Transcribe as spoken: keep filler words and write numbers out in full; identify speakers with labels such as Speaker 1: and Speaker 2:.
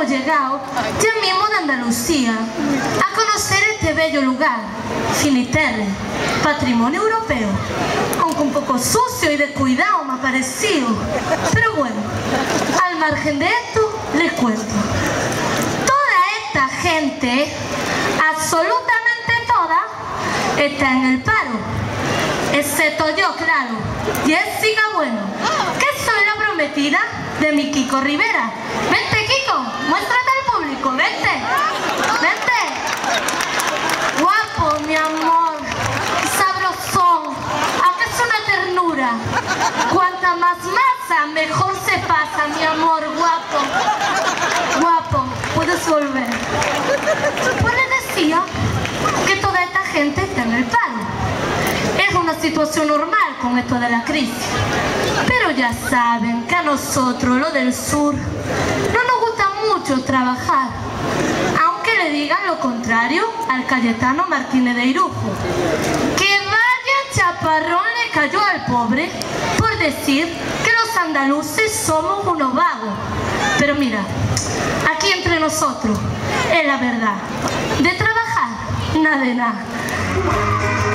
Speaker 1: hemos llegado ya mismo de Andalucía a conocer este bello lugar, Finisterre, patrimonio europeo, aunque un poco sucio y descuidado me ha parecido. Pero bueno, al margen de esto, les cuento. Toda esta gente, absolutamente toda, está en el paro, excepto yo, claro, Jessica Bueno, que soy la prometida de mi Kiko Rivera. Vente, Kiko, muéstrate al público, vente, vente. Guapo, mi amor, sabrosón, aunque es una ternura. Cuanta más masa, mejor se pasa, mi amor, guapo. Guapo, puedes volver. Pues les decía que toda esta gente está en el paro. Es una situación normal con esto de la crisis. Pero ya saben que a nosotros, lo del sur, no nos gusta mucho trabajar. Aunque le digan lo contrario al Cayetano Martínez de Irujo. Que vaya chaparrón le cayó al pobre por decir que los andaluces somos unos vagos. Pero mira, aquí entre nosotros, es la verdad. De trabajar, nada de nada.